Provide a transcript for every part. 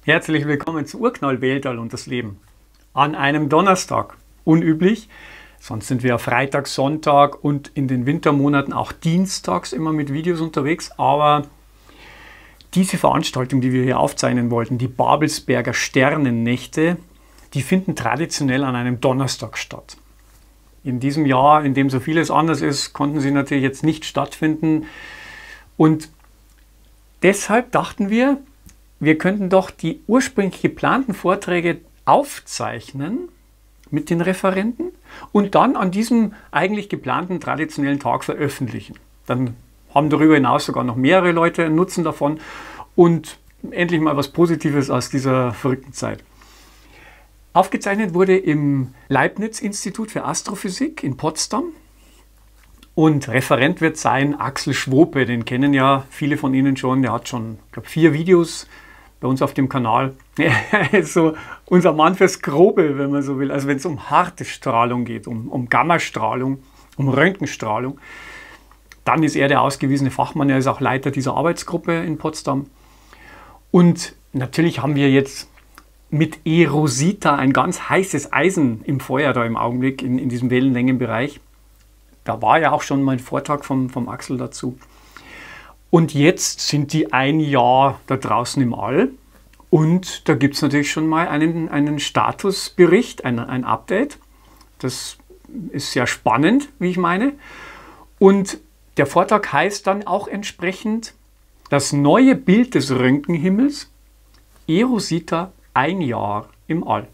Herzlich willkommen zu Urknall, Weltall und das Leben. An einem Donnerstag. Unüblich, sonst sind wir ja Freitag, Sonntag und in den Wintermonaten auch dienstags immer mit Videos unterwegs. Aber diese Veranstaltung, die wir hier aufzeichnen wollten, die Babelsberger Sternennächte, die finden traditionell an einem Donnerstag statt. In diesem Jahr, in dem so vieles anders ist, konnten sie natürlich jetzt nicht stattfinden. Und deshalb dachten wir, wir könnten doch die ursprünglich geplanten Vorträge aufzeichnen mit den Referenten und dann an diesem eigentlich geplanten traditionellen Tag veröffentlichen. Dann haben darüber hinaus sogar noch mehrere Leute einen Nutzen davon und endlich mal was Positives aus dieser verrückten Zeit. Aufgezeichnet wurde im Leibniz-Institut für Astrophysik in Potsdam und Referent wird sein Axel Schwope, den kennen ja viele von Ihnen schon, der hat schon, ich glaube, 4 Videos bei uns auf dem Kanal. Er ist so unser Mann fürs Grobe, wenn man so will. Also wenn es um harte Strahlung geht, um Gammastrahlung, um Röntgenstrahlung, dann ist er der ausgewiesene Fachmann. Er ist auch Leiter dieser Arbeitsgruppe in Potsdam. Und natürlich haben wir jetzt mit eROSITA ein ganz heißes Eisen im Feuer da im Augenblick in diesem Wellenlängenbereich. Da war ja auch schon mal ein Vortrag vom Axel dazu. Und jetzt sind die ein Jahr da draußen im All und da gibt es natürlich schon mal einen Statusbericht, ein Update. Das ist sehr spannend, wie ich meine. Und der Vortrag heißt dann auch entsprechend das neue Bild des Röntgenhimmels, eROSITA, ein Jahr im All.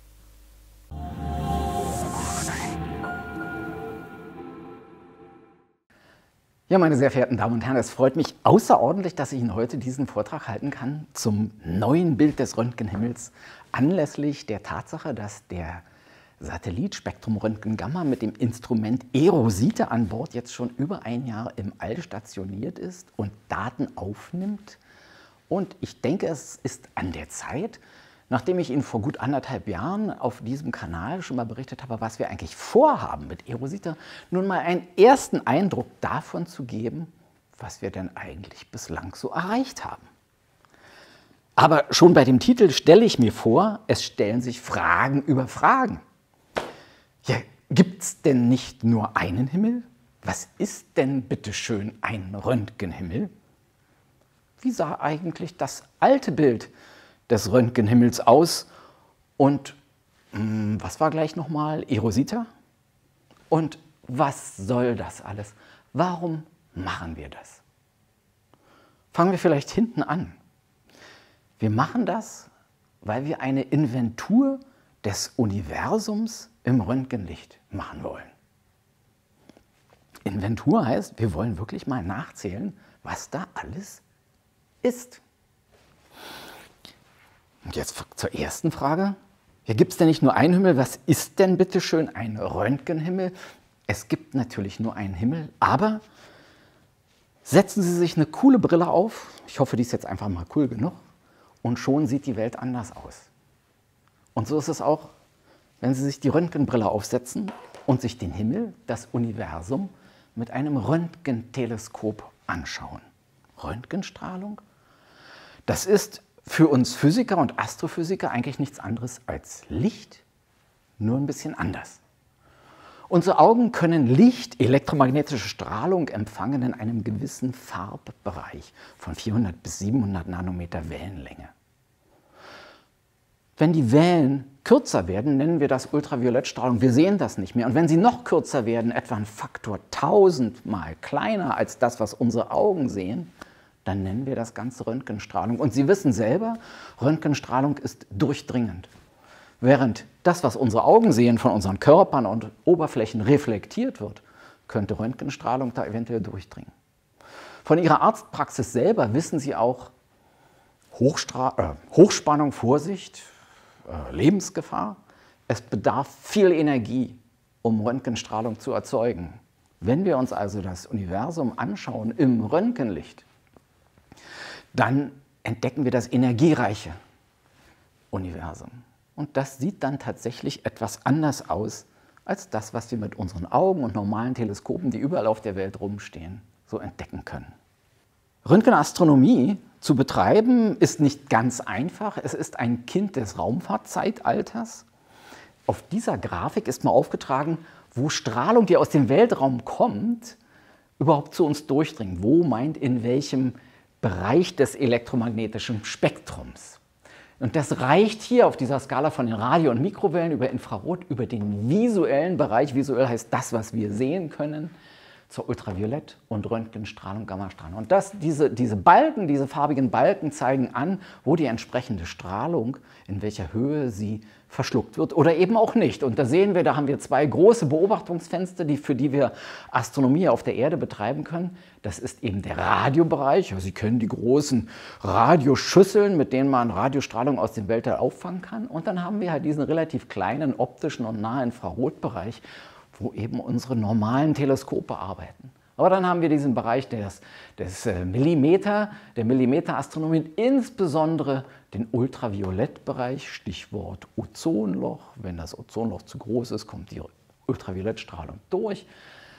Ja, meine sehr verehrten Damen und Herren, es freut mich außerordentlich, dass ich Ihnen heute diesen Vortrag halten kann zum neuen Bild des Röntgenhimmels anlässlich der Tatsache, dass der Satellit Spektrumröntgen Gamma mit dem Instrument eROSITA an Bord jetzt schon über ein Jahr im All stationiert ist und Daten aufnimmt. Und ich denke, es ist an der Zeit, nachdem ich Ihnen vor gut 1,5 Jahren auf diesem Kanal schon mal berichtet habe, was wir eigentlich vorhaben mit eROSITA, nun mal einen ersten Eindruck davon zu geben, was wir denn eigentlich bislang so erreicht haben. Aber schon bei dem Titel stelle ich mir vor, es stellen sich Fragen über Fragen. Ja, gibt es denn nicht nur einen Himmel? Was ist denn bitteschön ein Röntgenhimmel? Wie sah eigentlich das alte Bild des Röntgenhimmels aus und was war gleich nochmal eROSITA? Und was soll das alles? Warum machen wir das? Fangen wir vielleicht hinten an. Wir machen das, weil wir eine Inventur des Universums im Röntgenlicht machen wollen. Inventur heißt, wir wollen wirklich mal nachzählen, was da alles ist. Und jetzt zur ersten Frage. Hier gibt es denn nicht nur einen Himmel? Was ist denn bitte schön ein Röntgenhimmel? Es gibt natürlich nur einen Himmel, aber setzen Sie sich eine coole Brille auf. Ich hoffe, die ist jetzt einfach mal cool genug. Und schon sieht die Welt anders aus. Und so ist es auch, wenn Sie sich die Röntgenbrille aufsetzen und sich den Himmel, das Universum, mit einem Röntgenteleskop anschauen. Röntgenstrahlung, das ist für uns Physiker und Astrophysiker eigentlich nichts anderes als Licht, nur ein bisschen anders. Unsere Augen können Licht, elektromagnetische Strahlung empfangen in einem gewissen Farbbereich von 400 bis 700 Nanometer Wellenlänge. Wenn die Wellen kürzer werden, nennen wir das Ultraviolettstrahlung. Wir sehen das nicht mehr. Und wenn sie noch kürzer werden, etwa ein Faktor 1000-mal kleiner als das, was unsere Augen sehen, dann nennen wir das Ganze Röntgenstrahlung. Und Sie wissen selber, Röntgenstrahlung ist durchdringend. Während das, was unsere Augen sehen, von unseren Körpern und Oberflächen reflektiert wird, könnte Röntgenstrahlung da eventuell durchdringen. Von Ihrer Arztpraxis selber wissen Sie auch, Hochspannung, Vorsicht, Lebensgefahr. Es bedarf viel Energie, um Röntgenstrahlung zu erzeugen. Wenn wir uns also das Universum anschauen im Röntgenlicht, dann entdecken wir das energiereiche Universum. Und das sieht dann tatsächlich etwas anders aus, als das, was wir mit unseren Augen und normalen Teleskopen, die überall auf der Welt rumstehen, so entdecken können. Röntgenastronomie zu betreiben ist nicht ganz einfach. Es ist ein Kind des Raumfahrtzeitalters. Auf dieser Grafik ist mal aufgetragen, wo Strahlung, die aus dem Weltraum kommt, überhaupt zu uns durchdringt. Wo meint in welchem Bereich des elektromagnetischen Spektrums. Und das reicht hier auf dieser Skala von den Radio- und Mikrowellen über Infrarot, über den visuellen Bereich, visuell heißt das, was wir sehen können, zur Ultraviolett- und Röntgenstrahlung, Gammastrahlung. Und diese Balken, diese farbigen Balken zeigen an, wo die entsprechende Strahlung, in welcher Höhe sie verschluckt wird oder eben auch nicht. Und da sehen wir, da haben wir zwei große Beobachtungsfenster, für die wir Astronomie auf der Erde betreiben können. Das ist eben der Radiobereich. Sie kennen die großen Radioschüsseln, mit denen man Radiostrahlung aus dem Weltall auffangen kann. Und dann haben wir halt diesen relativ kleinen optischen und Nahinfrarotbereich, wo eben unsere normalen Teleskope arbeiten. Aber dann haben wir diesen Bereich des Millimeter, der Millimeterastronomie, insbesondere den Ultraviolettbereich, Stichwort Ozonloch. Wenn das Ozonloch zu groß ist, kommt die Ultraviolettstrahlung durch.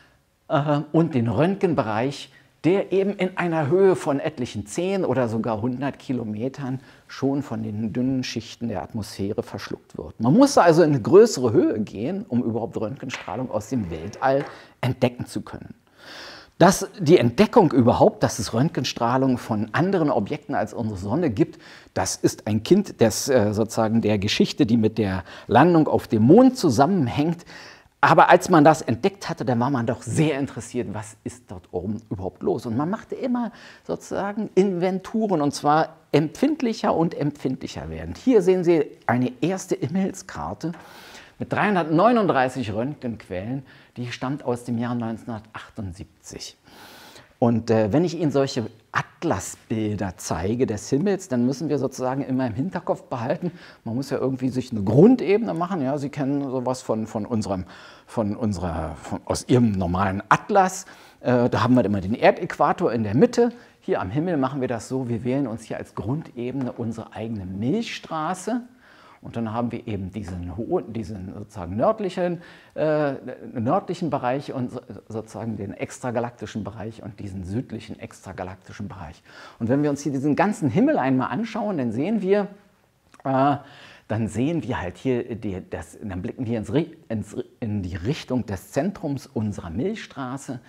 Und den Röntgenbereich, der eben in einer Höhe von etlichen 10 oder sogar 100 Kilometern schon von den dünnen Schichten der Atmosphäre verschluckt wird. Man muss also in eine größere Höhe gehen, um überhaupt Röntgenstrahlung aus dem Weltall entdecken zu können. Die Entdeckung überhaupt, dass es Röntgenstrahlung von anderen Objekten als unsere Sonne gibt, das ist ein Kind sozusagen der Geschichte, die mit der Landung auf dem Mond zusammenhängt. Aber als man das entdeckt hatte, dann war man doch sehr interessiert, was ist dort oben überhaupt los. Und man machte immer sozusagen Inventuren, und zwar empfindlicher und empfindlicher werdend. Hier sehen Sie eine erste Himmelskarte mit 339 Röntgenquellen, die stammt aus dem Jahr 1978. Und wenn ich Ihnen solche Atlasbilder zeige des Himmels, dann müssen wir sozusagen immer im Hinterkopf behalten, man muss ja irgendwie sich eine Grundebene machen. Ja, Sie kennen sowas aus Ihrem normalen Atlas. Da haben wir immer den Erdäquator in der Mitte. Hier am Himmel machen wir das so, wir wählen uns hier als Grundebene unsere eigene Milchstraße. Und dann haben wir eben diesen sozusagen nördlichen Bereich und sozusagen den extragalaktischen Bereich und diesen südlichen extragalaktischen Bereich. Und wenn wir uns hier diesen ganzen Himmel einmal anschauen, dann sehen wir halt hier, dann blicken wir in die Richtung des Zentrums unserer Milchstraße.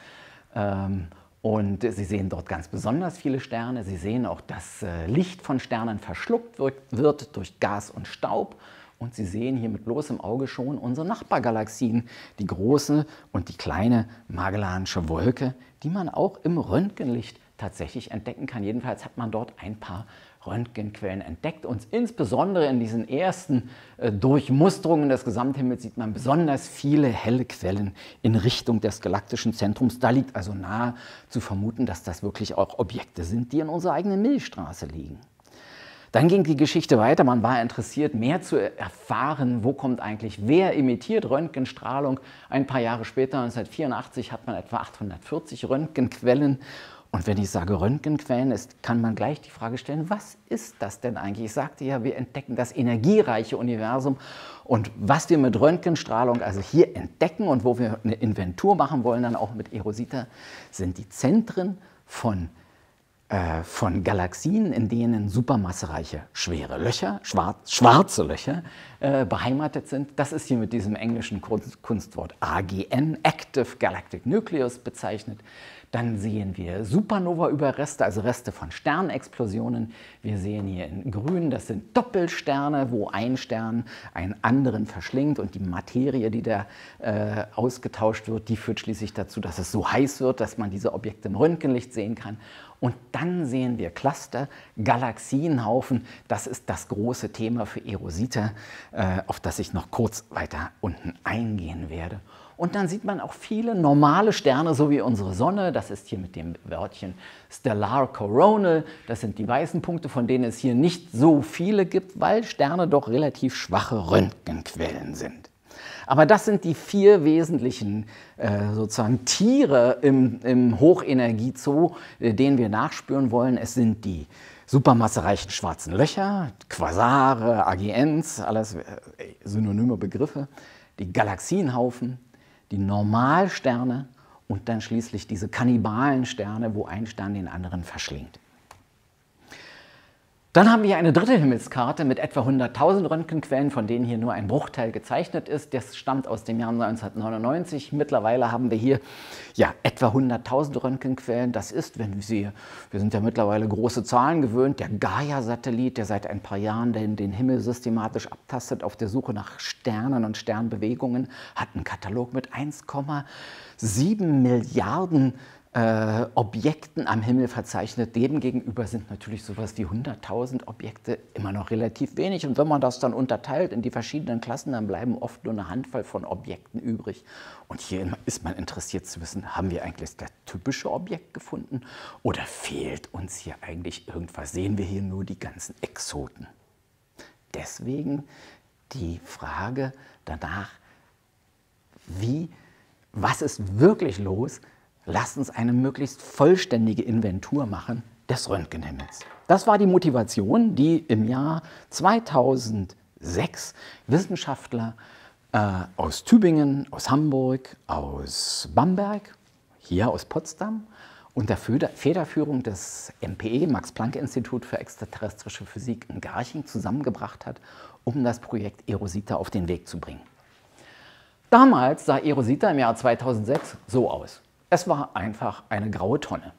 Und Sie sehen dort ganz besonders viele Sterne. Sie sehen auch, dass Licht von Sternen verschluckt wird durch Gas und Staub. Und Sie sehen hier mit bloßem Auge schon unsere Nachbargalaxien, die große und die kleine Magellansche Wolke, die man auch im Röntgenlicht tatsächlich entdecken kann. Jedenfalls hat man dort ein paar Röntgenquellen entdeckt. Und insbesondere in diesen ersten Durchmusterungen des Gesamthimmels sieht man besonders viele helle Quellen in Richtung des galaktischen Zentrums. Da liegt also nahe zu vermuten, dass das wirklich auch Objekte sind, die in unserer eigenen Milchstraße liegen. Dann ging die Geschichte weiter. Man war interessiert, mehr zu erfahren, wo kommt eigentlich, wer emittiert Röntgenstrahlung. Ein paar Jahre später, 1984, hat man etwa 840 Röntgenquellen. Und wenn ich sage Röntgenquellen, kann man gleich die Frage stellen, was ist das denn eigentlich? Ich sagte ja, wir entdecken das energiereiche Universum. Und was wir mit Röntgenstrahlung also hier entdecken und wo wir eine Inventur machen wollen, dann auch mit eROSITA, sind die Zentren von Galaxien, in denen supermassereiche schwere Löcher, schwarze Löcher, beheimatet sind. Das ist hier mit diesem englischen Kunstwort AGN, Active Galactic Nucleus, bezeichnet. Dann sehen wir Supernova-Überreste, also Reste von Sternexplosionen. Wir sehen hier in grün, das sind Doppelsterne, wo ein Stern einen anderen verschlingt und die Materie, die da ausgetauscht wird, die führt schließlich dazu, dass es so heiß wird, dass man diese Objekte im Röntgenlicht sehen kann. Und dann sehen wir Cluster, Galaxienhaufen. Das ist das große Thema für eROSITA, auf das ich noch kurz weiter unten eingehen werde. Und dann sieht man auch viele normale Sterne, so wie unsere Sonne. Das ist hier mit dem Wörtchen Stellar Coronal. Das sind die weißen Punkte, von denen es hier nicht so viele gibt, weil Sterne doch relativ schwache Röntgenquellen sind. Aber das sind die 4 wesentlichen sozusagen Tiere im Hochenergiezoo, denen wir nachspüren wollen. Es sind die supermassereichen schwarzen Löcher, Quasare, AGNs, alles synonyme Begriffe, die Galaxienhaufen, die Normalsterne und dann schließlich diese Kannibalensterne, wo ein Stern den anderen verschlingt. Dann haben wir eine dritte Himmelskarte mit etwa 100.000 Röntgenquellen, von denen hier nur ein Bruchteil gezeichnet ist. Das stammt aus dem Jahr 1999. Mittlerweile haben wir hier ja, etwa 100.000 Röntgenquellen. Das ist, wenn ich sehe, wir sind ja mittlerweile große Zahlen gewöhnt, der Gaia-Satellit, der seit ein paar Jahren den Himmel systematisch abtastet auf der Suche nach Sternen und Sternbewegungen, hat einen Katalog mit 1,7 Milliarden Objekten am Himmel verzeichnet. Demgegenüber sind natürlich sowas wie 100.000 Objekte immer noch relativ wenig. Und wenn man das dann unterteilt in die verschiedenen Klassen, dann bleiben oft nur eine Handvoll von Objekten übrig. Und hier ist man interessiert zu wissen, haben wir eigentlich das typische Objekt gefunden oder fehlt uns hier eigentlich irgendwas? Sehen wir hier nur die ganzen Exoten? Deswegen die Frage danach, was ist wirklich los? Lasst uns eine möglichst vollständige Inventur machen des Röntgenhimmels. Das war die Motivation, die im Jahr 2006 Wissenschaftler aus Tübingen, aus Hamburg, aus Bamberg, hier aus Potsdam unter Federführung des MPE, Max-Planck-Institut für extraterrestrische Physik in Garching, zusammengebracht hat, um das Projekt eROSITA auf den Weg zu bringen. Damals sah eROSITA im Jahr 2006 so aus. Es war einfach eine graue Tonne.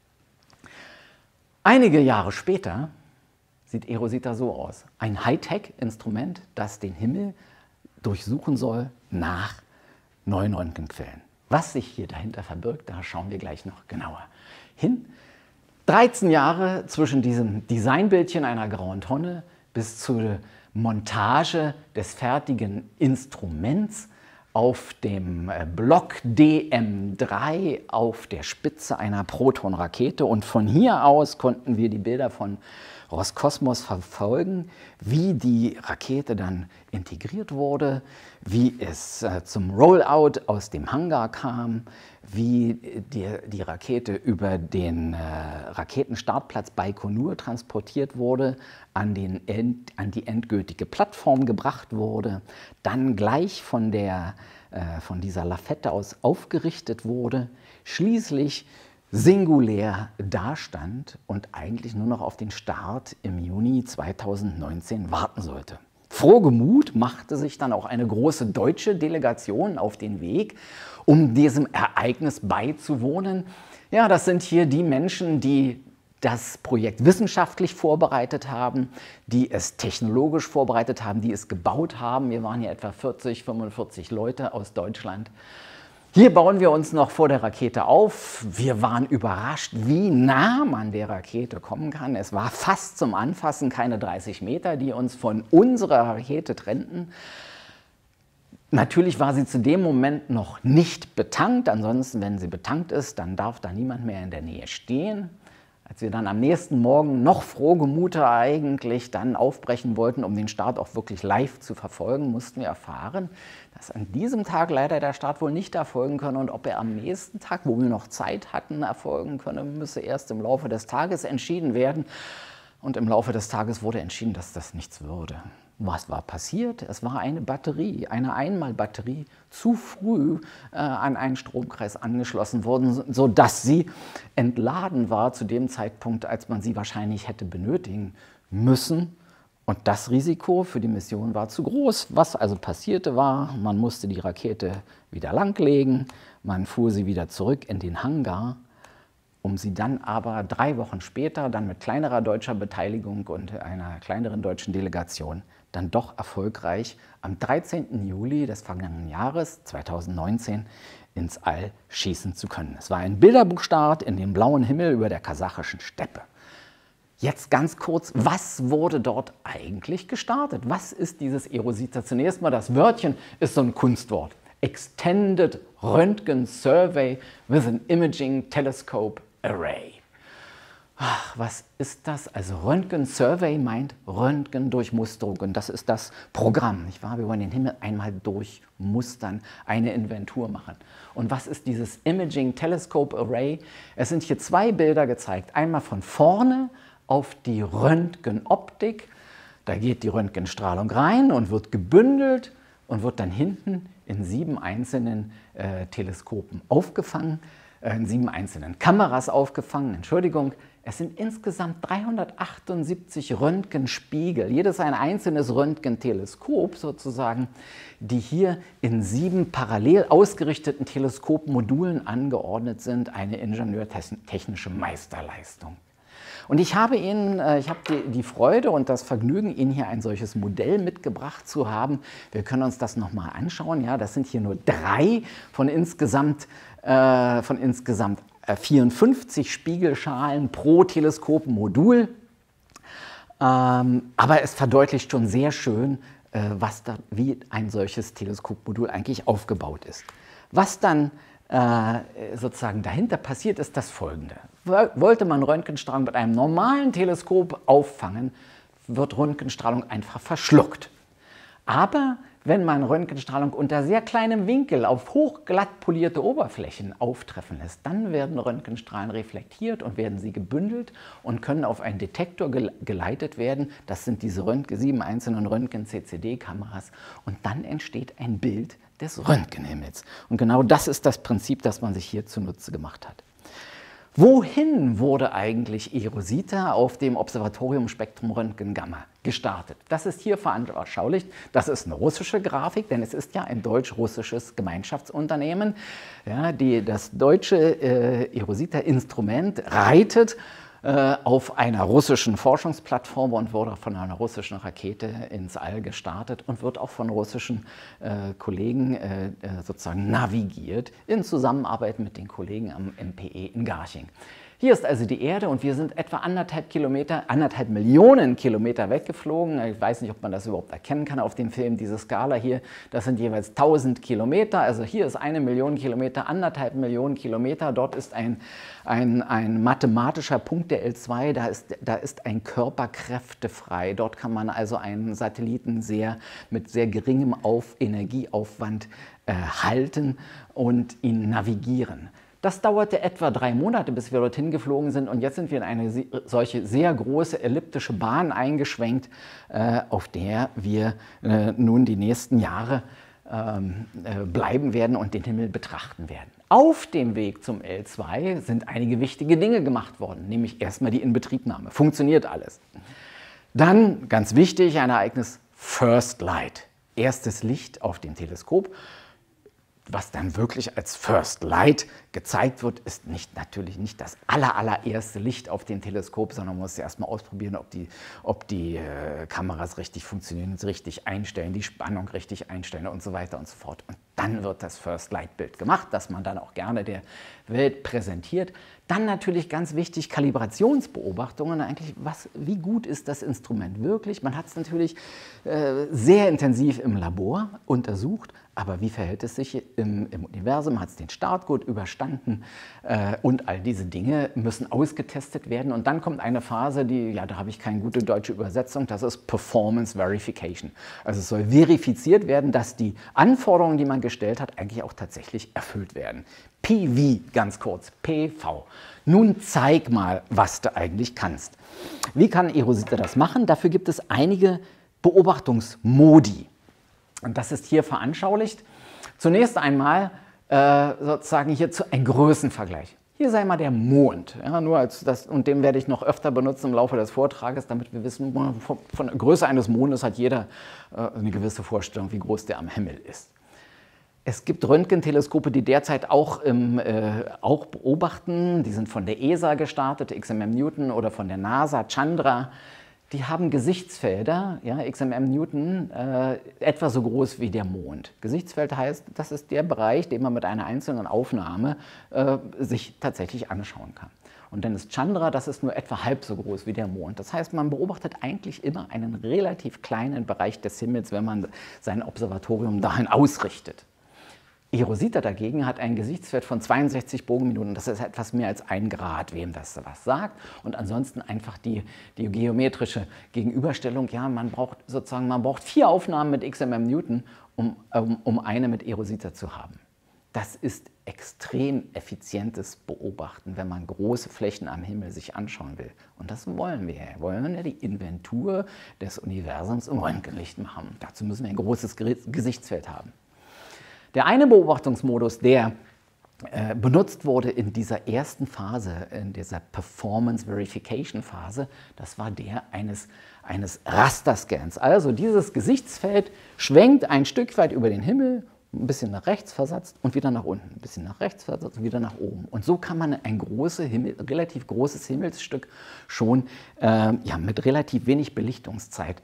Einige Jahre später sieht eROSITA so aus. Ein Hightech-Instrument, das den Himmel durchsuchen soll nach neuen Röntgenquellen. Was sich hier dahinter verbirgt, da schauen wir gleich noch genauer hin. 13 Jahre zwischen diesem Designbildchen einer grauen Tonne bis zur Montage des fertigen Instruments auf dem Block DM3 auf der Spitze einer Proton-Rakete. Und von hier aus konnten wir die Bilder von Roskosmos verfolgen, wie die Rakete dann integriert wurde, wie es zum Rollout aus dem Hangar kam, wie die Rakete über den Raketenstartplatz Baikonur transportiert wurde, an die endgültige Plattform gebracht wurde, dann gleich von dieser Lafette aus aufgerichtet wurde, schließlich singulär dastand und eigentlich nur noch auf den Start im Juni 2019 warten sollte. Frohgemut machte sich dann auch eine große deutsche Delegation auf den Weg, um diesem Ereignis beizuwohnen. Ja, das sind hier die Menschen, die das Projekt wissenschaftlich vorbereitet haben, die es technologisch vorbereitet haben, die es gebaut haben. Wir waren hier etwa 40, 45 Leute aus Deutschland. Hier bauen wir uns noch vor der Rakete auf. Wir waren überrascht, wie nah man der Rakete kommen kann. Es war fast zum Anfassen, keine 30 Meter, die uns von unserer Rakete trennten. Natürlich war sie zu dem Moment noch nicht betankt. Ansonsten, wenn sie betankt ist, dann darf da niemand mehr in der Nähe stehen. Als wir dann am nächsten Morgen noch frohgemute eigentlich dann aufbrechen wollten, um den Start auch wirklich live zu verfolgen, mussten wir erfahren, dass an diesem Tag leider der Start wohl nicht erfolgen könne und ob er am nächsten Tag, wo wir noch Zeit hatten, erfolgen könne, müsse erst im Laufe des Tages entschieden werden. Und im Laufe des Tages wurde entschieden, dass das nichts würde. Was war passiert? Es war eine Batterie, eine Einmalbatterie, zu früh an einen Stromkreis angeschlossen worden, sodass sie entladen war zu dem Zeitpunkt, als man sie wahrscheinlich hätte benötigen müssen. Und das Risiko für die Mission war zu groß. Was also passierte war, man musste die Rakete wieder langlegen, man fuhr sie wieder zurück in den Hangar, um sie dann aber 3 Wochen später, dann mit kleinerer deutscher Beteiligung und einer kleineren deutschen Delegation, dann doch erfolgreich am 13. Juli des vergangenen Jahres, 2019, ins All schießen zu können. Es war ein Bilderbuchstart in den blauen Himmel über der kasachischen Steppe. Jetzt ganz kurz, was wurde dort eigentlich gestartet? Was ist dieses eROSITA? Zunächst mal, das Wörtchen ist so ein Kunstwort. Extended Röntgen Survey with an Imaging Telescope Array. Ach, was ist das? Also Röntgen-Survey meint Röntgendurchmusterung. Und das ist das Programm. Nicht wahr? Wir wollen den Himmel einmal durchmustern, eine Inventur machen. Und was ist dieses Imaging Telescope Array? Es sind hier 2 Bilder gezeigt. Einmal von vorne auf die Röntgenoptik. Da geht die Röntgenstrahlung rein und wird gebündelt und wird dann hinten in 7 einzelnen Teleskopen aufgefangen, in 7 einzelnen Kameras aufgefangen, Entschuldigung. Es sind insgesamt 378 Röntgenspiegel, jedes ein einzelnes Röntgenteleskop sozusagen, die hier in 7 parallel ausgerichteten Teleskopmodulen angeordnet sind, eine ingenieurtechnische Meisterleistung. Und ich habe die Freude und das Vergnügen, Ihnen hier ein solches Modell mitgebracht zu haben. Wir können uns das nochmal anschauen. Ja, das sind hier nur 3 von insgesamt 54 Spiegelschalen pro Teleskopmodul. Aber es verdeutlicht schon sehr schön, wie ein solches Teleskopmodul eigentlich aufgebaut ist. Was dann sozusagen dahinter passiert, ist das Folgende. Wollte man Röntgenstrahlung mit einem normalen Teleskop auffangen, wird Röntgenstrahlung einfach verschluckt. Aber wenn man Röntgenstrahlung unter sehr kleinem Winkel auf hochglatt polierte Oberflächen auftreffen lässt, dann werden Röntgenstrahlen reflektiert und werden sie gebündelt und können auf einen Detektor geleitet werden. Das sind diese 7 einzelnen Röntgen-CCD-Kameras. Und dann entsteht ein Bild des Röntgenhimmels. Und genau das ist das Prinzip, das man sich hier zunutze gemacht hat. Wohin wurde eigentlich eROSITA auf dem Observatorium Spektrum Röntgen Gamma gestartet? Das ist hier veranschaulicht. Das ist eine russische Grafik, denn es ist ja ein deutsch-russisches Gemeinschaftsunternehmen. Ja, das deutsche eROSITA-Instrument reitet auf einer russischen Forschungsplattform und wurde von einer russischen Rakete ins All gestartet und wird auch von russischen Kollegen sozusagen navigiert in Zusammenarbeit mit den Kollegen am MPE in Garching. Hier ist also die Erde und wir sind etwa 1,5 Millionen Kilometer weggeflogen. Ich weiß nicht, ob man das überhaupt erkennen kann auf dem Film. Diese Skala hier, das sind jeweils 1000 Kilometer. Also hier ist 1 Million Kilometer, 1,5 Millionen Kilometer. Dort ist ein mathematischer Punkt der L2, da ist ein Körper kräftefrei. Dort kann man also einen Satelliten mit sehr geringem Energieaufwand halten und ihn navigieren. Das dauerte etwa 3 Monate, bis wir dorthin geflogen sind und jetzt sind wir in eine solche sehr große elliptische Bahn eingeschwenkt, auf der wir nun die nächsten Jahre bleiben werden und den Himmel betrachten werden. Auf dem Weg zum L2 sind einige wichtige Dinge gemacht worden, nämlich erstmal die Inbetriebnahme. Funktioniert alles. Dann, ganz wichtig, ein Ereignis First Light. Erstes Licht auf dem Teleskop. Was dann wirklich als First Light gezeigt wird, ist natürlich nicht das allererste Licht auf dem Teleskop, sondern man muss erstmal ausprobieren, ob die Kameras richtig funktionieren, richtig einstellen, die Spannung richtig einstellen und so weiter und so fort. Und dann wird das First Light Bild gemacht, das man dann auch gerne der Welt präsentiert. Dann natürlich ganz wichtig Kalibrationsbeobachtungen. Eigentlich, wie gut ist das Instrument wirklich? Man hat es natürlich sehr intensiv im Labor untersucht, aber wie verhält es sich im Universum? Hat es den Start gut überstanden? Und all diese Dinge müssen ausgetestet werden. Und dann kommt eine Phase, da habe ich keine gute deutsche Übersetzung, das ist Performance Verification. Also es soll verifiziert werden, dass die Anforderungen, die man gestellt hat, eigentlich auch tatsächlich erfüllt werden. PV, ganz kurz, PV. Nun zeig mal, was du eigentlich kannst. Wie kann eROSITA das machen? Dafür gibt es einige Beobachtungsmodi. Und das ist hier veranschaulicht. Zunächst einmal sozusagen hierzu ein Größenvergleich. Hier sei mal der Mond. Ja, und den werde ich noch öfter benutzen im Laufe des Vortrages, damit wir wissen, von der Größe eines Mondes hat jeder eine gewisse Vorstellung, wie groß der am Himmel ist. Es gibt Röntgenteleskope, die derzeit auch beobachten. Die sind von der ESA gestartet, XMM Newton, oder von der NASA, Chandra. Die haben Gesichtsfelder, ja, XMM Newton, etwa so groß wie der Mond. Gesichtsfeld heißt, das ist der Bereich, den man mit einer einzelnen Aufnahme sich tatsächlich anschauen kann. Und dann ist Chandra, das ist nur etwa halb so groß wie der Mond. Das heißt, man beobachtet eigentlich immer einen relativ kleinen Bereich des Himmels, wenn man sein Observatorium dahin ausrichtet. eROSITA dagegen hat ein Gesichtsfeld von 62 Bogenminuten, das ist etwas mehr als 1 Grad, wem das was sagt. Und ansonsten einfach die geometrische Gegenüberstellung, ja, man braucht 4 Aufnahmen mit XMM Newton, um eine mit eROSITA zu haben. Das ist extrem effizientes Beobachten, wenn man große Flächen am Himmel sich anschauen will. Und das wollen wir. Wir wollen ja die Inventur des Universums im Röntgenlicht machen. Dazu müssen wir ein großes Gesichtsfeld haben. Der eine Beobachtungsmodus, der benutzt wurde in dieser ersten Phase, in dieser Performance Verification Phase, das war der eines Rasterscans. Also dieses Gesichtsfeld schwenkt ein Stück weit über den Himmel, ein bisschen nach rechts versetzt und wieder nach unten, ein bisschen nach rechts versetzt und wieder nach oben. Und so kann man ein relativ großes Himmelsstück schon mit relativ wenig Belichtungszeit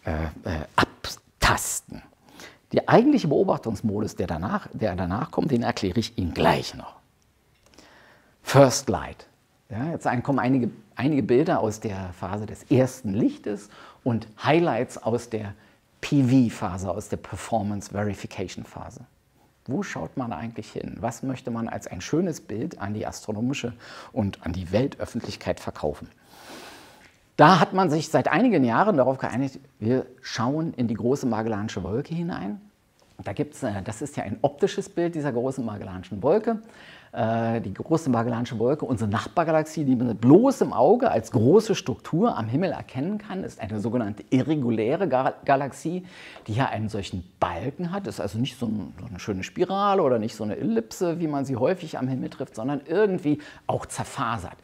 abtasten. Der eigentliche Beobachtungsmodus, der danach kommt, den erkläre ich Ihnen gleich noch. First Light. Ja, jetzt kommen einige Bilder aus der Phase des ersten Lichtes und Highlights aus der PV-Phase, aus der Performance Verification Phase. Wo schaut man eigentlich hin? Was möchte man als ein schönes Bild an die astronomische und an die Weltöffentlichkeit verkaufen? Da hat man sich seit einigen Jahren darauf geeinigt, wir schauen in die große Magellansche Wolke hinein. Das ist ja ein optisches Bild dieser großen Magellanschen Wolke. Die große Magellansche Wolke, unsere Nachbargalaxie, die man mit bloßem Auge als große Struktur am Himmel erkennen kann, ist eine sogenannte irreguläre Galaxie, die hier einen solchen Balken hat. Das ist also nicht so eine schöne Spirale oder nicht so eine Ellipse, wie man sie häufig am Himmel trifft, sondern irgendwie auch zerfasert.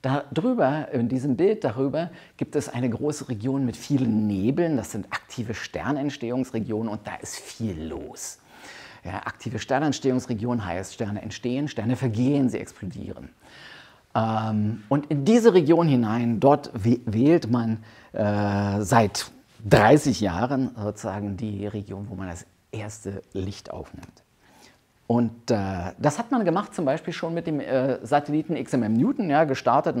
In diesem Bild darüber gibt es eine große Region mit vielen Nebeln. Das sind aktive Sternentstehungsregionen und da ist viel los. Ja, aktive Sternentstehungsregion heißt, Sterne entstehen, Sterne vergehen, sie explodieren. Und in diese Region hinein, dort wählt man seit 30 Jahren sozusagen die Region, wo man das erste Licht aufnimmt. Und das hat man gemacht zum Beispiel schon mit dem Satelliten XMM Newton, ja, gestartet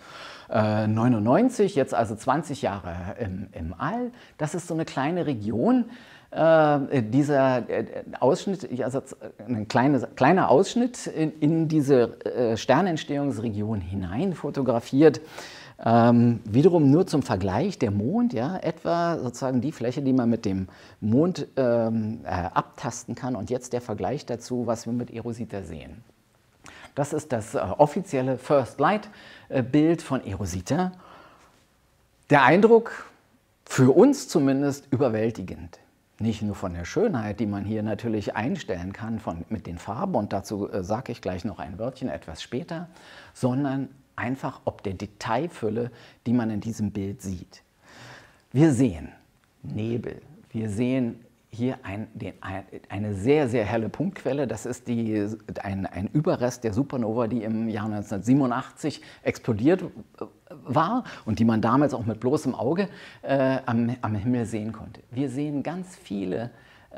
1999, jetzt also 20 Jahre im All. Das ist so eine kleine Region. Dieser Ausschnitt, also ein kleiner Ausschnitt in diese Sternentstehungsregion hinein fotografiert. Wiederum nur zum Vergleich, der Mond, ja, etwa sozusagen die Fläche, die man mit dem Mond abtasten kann. Und jetzt der Vergleich dazu, was wir mit eROSITA sehen. Das ist das offizielle First Light Bild von eROSITA. Der Eindruck, für uns zumindest, überwältigend. Nicht nur von der Schönheit, die man hier natürlich einstellen kann mit den Farben, und dazu sage ich gleich noch ein Wörtchen etwas später, sondern einfach ob der Detailfülle, die man in diesem Bild sieht. Wir sehen Nebel, wir sehen hier eine sehr, sehr helle Punktquelle. Das ist ein Überrest der Supernova, die im Jahr 1987 explodiert war und die man damals auch mit bloßem Auge am Himmel sehen konnte. Wir sehen ganz viele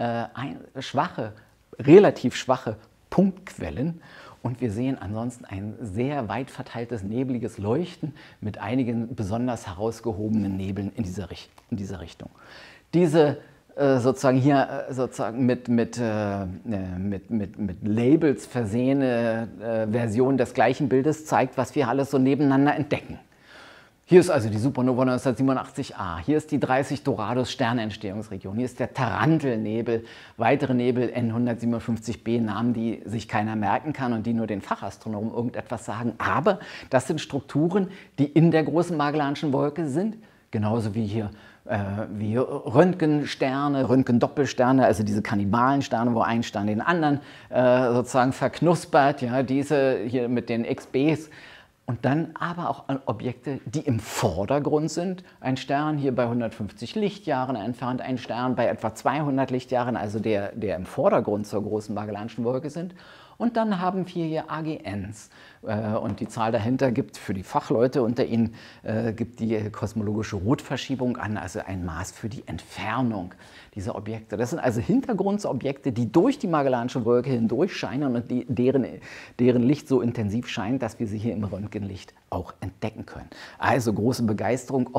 relativ schwache Punktquellen. Und wir sehen ansonsten ein sehr weit verteiltes nebliges Leuchten mit einigen besonders herausgehobenen Nebeln in dieser Richtung. Diese sozusagen hier mit Labels versehene Version des gleichen Bildes zeigt, was wir alles so nebeneinander entdecken. Hier ist also die Supernova 1987a, hier ist die 30 Doradus Sternentstehungsregion, hier ist der Tarantelnebel, weitere Nebel N157b, Namen, die sich keiner merken kann und die nur den Fachastronomen irgendetwas sagen. Aber das sind Strukturen, die in der großen Magellanschen Wolke sind, genauso wie hier Röntgensterne, Röntgendoppelsterne, also diese Kannibalensterne, wo ein Stern den anderen sozusagen verknuspert, ja, diese hier mit den XBs. Und dann aber auch Objekte, die im Vordergrund sind. Ein Stern hier bei 150 Lichtjahren entfernt, ein Stern bei etwa 200 Lichtjahren, also der im Vordergrund zur großen Magellanschen Wolke sind. Und dann haben wir hier AGNs. Und die Zahl dahinter gibt für die Fachleute unter Ihnen gibt die kosmologische Rotverschiebung an, also ein Maß für die Entfernung dieser Objekte. Das sind also Hintergrundsobjekte, die durch die Magellansche Wolke hindurch scheinen und deren Licht so intensiv scheint, dass wir sie hier im Röntgenlicht auch entdecken können. Also große Begeisterung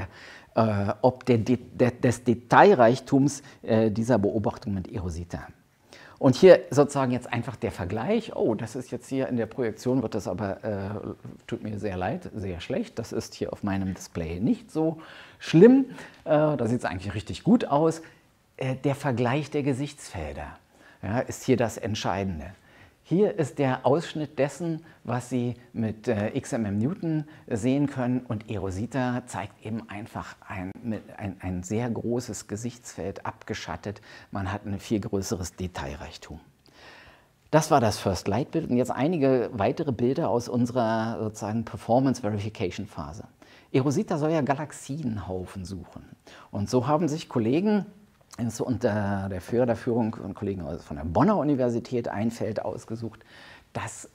des Detailreichtums dieser Beobachtung mit eROSITA. Und hier sozusagen jetzt einfach der Vergleich. Oh, das ist jetzt hier in der Projektion, wird das aber, tut mir sehr leid, sehr schlecht. Das ist hier auf meinem Display nicht so schlimm. Da sieht es eigentlich richtig gut aus. Der Vergleich der Gesichtsfelder, ja, ist hier das Entscheidende. Hier ist der Ausschnitt dessen, was Sie mit XMM Newton sehen können, und eROSITA zeigt eben einfach ein sehr großes Gesichtsfeld abgeschattet. Man hat ein viel größeres Detailreichtum. Das war das First Light Bild und jetzt einige weitere Bilder aus unserer sozusagen Performance Verification Phase. eROSITA soll ja Galaxienhaufen suchen, und so haben sich Kollegen unter der Führung von Kollegen von der Bonner Universität ein Feld ausgesucht, das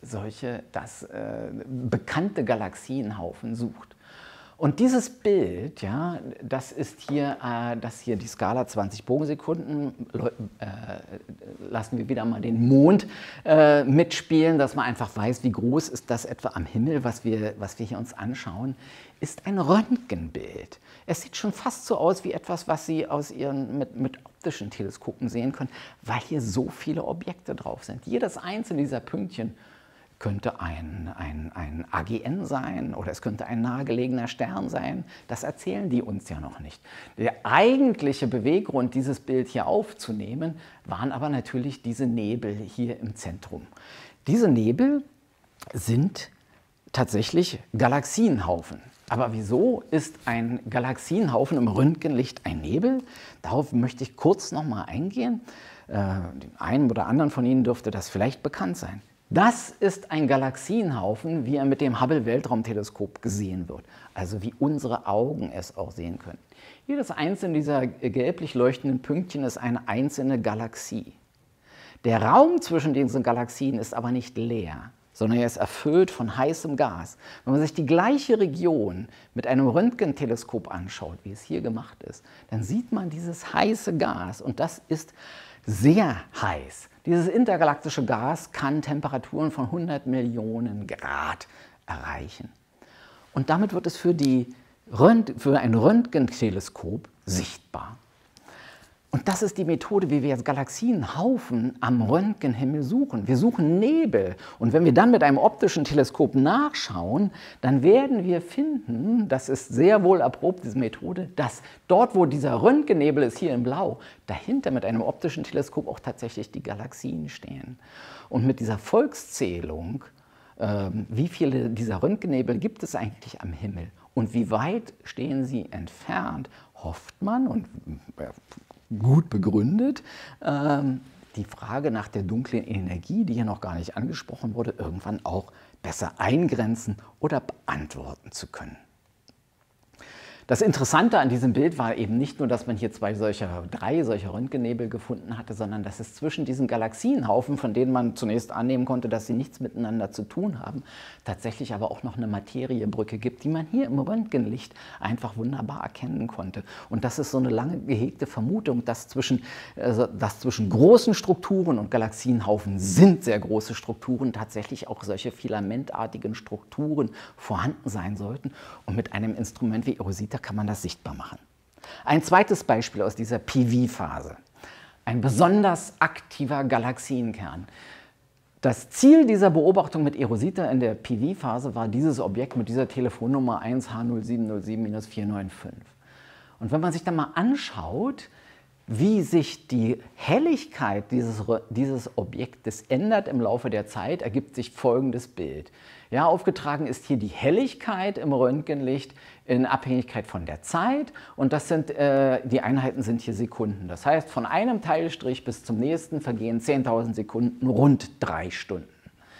bekannte Galaxienhaufen sucht. Und dieses Bild, ja, das ist hier, die Skala 20 Bogensekunden, lassen wir wieder mal den Mond mitspielen, dass man einfach weiß, wie groß ist das etwa am Himmel, was wir hier uns anschauen, ist ein Röntgenbild. Es sieht schon fast so aus wie etwas, was Sie aus mit optischen Teleskopen sehen können, weil hier so viele Objekte drauf sind. Jedes einzelne dieser Pünktchen könnte ein AGN sein oder es könnte ein nahegelegener Stern sein. Das erzählen die uns ja noch nicht. Der eigentliche Beweggrund, dieses Bild hier aufzunehmen, waren aber natürlich diese Nebel hier im Zentrum. Diese Nebel sind tatsächlich Galaxienhaufen. Aber wieso ist ein Galaxienhaufen im Röntgenlicht ein Nebel? Darauf möchte ich kurz noch mal eingehen. Dem einen oder anderen von Ihnen dürfte das vielleicht bekannt sein. Das ist ein Galaxienhaufen, wie er mit dem Hubble-Weltraumteleskop gesehen wird, also wie unsere Augen es auch sehen können. Jedes einzelne dieser gelblich leuchtenden Pünktchen ist eine einzelne Galaxie. Der Raum zwischen diesen Galaxien ist aber nicht leer, sondern er ist erfüllt von heißem Gas. Wenn man sich die gleiche Region mit einem Röntgenteleskop anschaut, wie es hier gemacht ist, dann sieht man dieses heiße Gas, und das ist sehr heiß. Dieses intergalaktische Gas kann Temperaturen von 100 Millionen Grad erreichen. Und damit wird es für ein Röntgenteleskop sichtbar. Und das ist die Methode, wie wir jetzt Galaxienhaufen am Röntgenhimmel suchen. Wir suchen Nebel. Und wenn wir dann mit einem optischen Teleskop nachschauen, dann werden wir finden, das ist sehr wohl erprobt, diese Methode, dass dort, wo dieser Röntgennebel ist, hier in Blau, dahinter mit einem optischen Teleskop auch tatsächlich die Galaxien stehen. Und mit dieser Volkszählung, wie viele dieser Röntgennebel gibt es eigentlich am Himmel und wie weit stehen sie entfernt, hofft man, und gut begründet, die Frage nach der dunklen Energie, die hier noch gar nicht angesprochen wurde, irgendwann auch besser eingrenzen oder beantworten zu können. Das Interessante an diesem Bild war eben nicht nur, dass man hier drei solcher Röntgennebel gefunden hatte, sondern dass es zwischen diesen Galaxienhaufen, von denen man zunächst annehmen konnte, dass sie nichts miteinander zu tun haben, tatsächlich aber auch noch eine Materiebrücke gibt, die man hier im Röntgenlicht einfach wunderbar erkennen konnte. Und das ist so eine lange gehegte Vermutung, dass zwischen großen Strukturen, und Galaxienhaufen sind sehr große Strukturen, tatsächlich auch solche filamentartigen Strukturen vorhanden sein sollten. Und mit einem Instrument wie eROSITA kann man das sichtbar machen. Ein zweites Beispiel aus dieser PV-Phase. Ein besonders aktiver Galaxienkern. Das Ziel dieser Beobachtung mit eROSITA in der PV-Phase war dieses Objekt mit dieser Telefonnummer 1H0707-495. Und wenn man sich dann mal anschaut, wie sich die Helligkeit dieses Objektes ändert im Laufe der Zeit, ergibt sich folgendes Bild. Ja, aufgetragen ist hier die Helligkeit im Röntgenlicht in Abhängigkeit von der Zeit, und das sind, die Einheiten sind hier Sekunden. Das heißt, von einem Teilstrich bis zum nächsten vergehen 10.000 Sekunden, rund 3 Stunden.